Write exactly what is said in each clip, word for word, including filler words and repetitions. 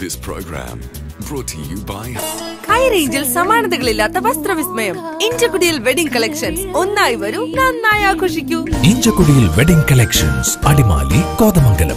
This program brought to you by High Rangeil സമാനതകളില്ലാത്ത വസ്ത്രവിസ്മയം ഇഞ്ചക്കുടിയിൽ wedding collections ഒന്നായി വരൂ നന്നായി ആഘോഷിക്കൂ. ഇഞ്ചക്കുടിയിൽ വെഡിംഗ് കളക്ഷൻസ് അടിമാലി കോതമംഗലം.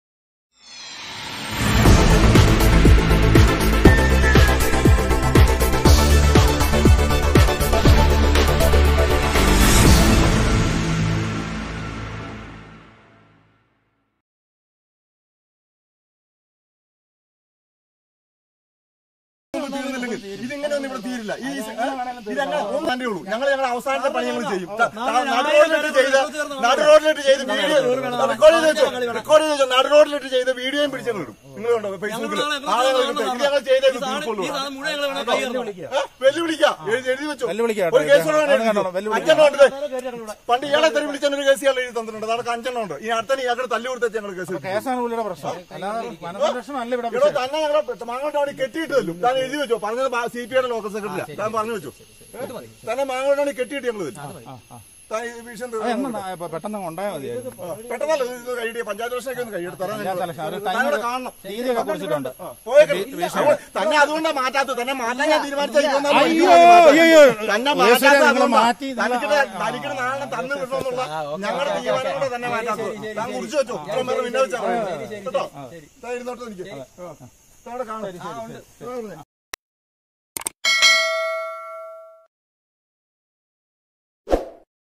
ഇതിങ്ങനെയൊന്നും ഇവിടെ തീരില്ല. ഈ ഇതങ്ങനെ ഒന്നേ ഉള്ളൂ. ഞങ്ങൾ ഞങ്ങളുടെ അവസാനത്തെ പണി ഞങ്ങൾ ചെയ്യും. നാട് റോഡിലിട്ട് ചെയ്ത് നാട് റോഡിലിട്ട് ചെയ്ത് വീഡിയോ റെക്കോർഡ് ചെയ്ത് വെച്ചോ റെക്കോർഡ് ചെയ്ത് വെച്ചോ നാട് റോഡിലിട്ട് ചെയ്ത് വീഡിയോയും പിടിച്ചു ഇടും. നിങ്ങൾ കണ്ടോ ഫേസ്ബുക്കിൽ ആളുകൾ ഇത് ഞങ്ങൾ ചെയ്തേ വെല്ലുവിളിക്കാം. എഴുതി വെച്ചോ ഒരു കേസ് അഞ്ചെണ്ണം ഉണ്ട്. പണ്ട് ഇയാളെ തെറി വിളിച്ച ഒരു കേസ് ഇയാൾ എഴുതി തന്നിട്ടുണ്ട്. അതൊക്കെ അഞ്ചെണ്ണം ഉണ്ട്. ഈ അടുത്ത ഇയാളുടെ തല്ലു കൊടുത്ത് ഞങ്ങൾ കേസ് തന്നെ ഞങ്ങളെ മാങ്ങോട്ടാണ് കെട്ടിയിട്ട് തല്ലും. താൻ എഴുതി വെച്ചോ. പറഞ്ഞത് സി പി ഐയുടെ ലോക്കൽ സെക്രട്ടറിയാ. താൻ പറഞ്ഞു വെച്ചു തന്നെ മാങ്ങോട്ടാണ് കെട്ടിയിട്ട് ഞങ്ങൾ പെട്ടെന്ന് ഉണ്ടായാൽ മതി. പെട്ടെന്നല്ല ഇത് കഴിയ പഞ്ചായത്ത് വർഷമൊക്കെ ഒന്ന് കഴിയിട്ട് തരാൻ കാണണം. തന്നെ അതുകൊണ്ടാണ് മാറ്റാത്തത്. തന്നെ മാറ്റാൻ ഞാൻ തീരുമാനിച്ചു. തന്നെ മാറ്റി തനിക്കിടെ നാളെ തന്നു വിടണമെന്നുള്ള ഞങ്ങളുടെ തീരുമാനം കൂടെ തന്നെ മാറ്റാത്തത്. താൻ കുറിച്ച് വെച്ചോ. ഇത്രയും പേര് വിന്നയിച്ചാൽ കേട്ടോ. ഇരുന്നോട്ട് എനിക്ക് അവിടെ കാണാം.